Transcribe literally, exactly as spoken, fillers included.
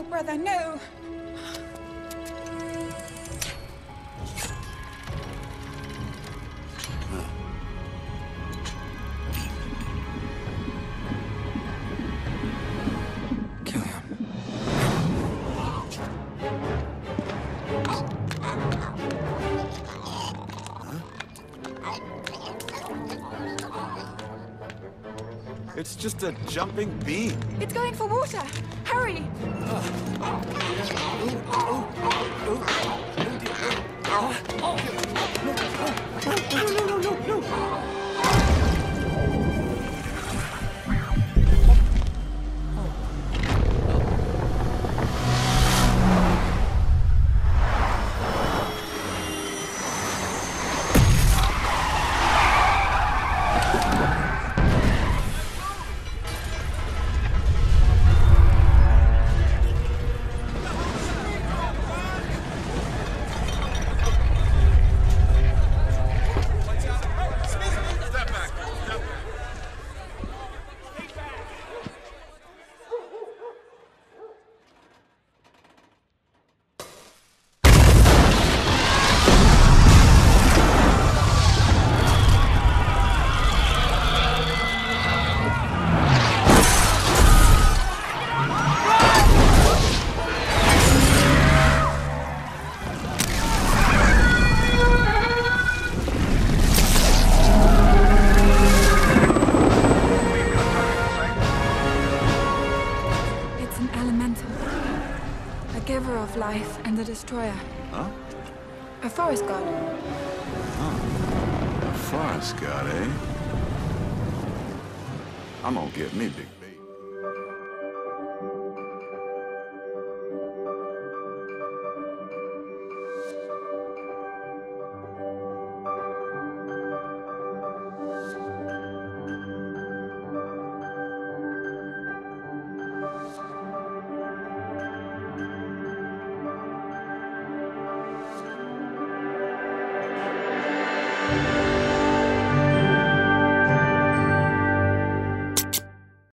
No, brother, no. It's just a jumping bean. It's going for water. Hurry! Life and the destroyer. Huh? A forest god. Huh. A forest god, eh? I'm gonna get me big.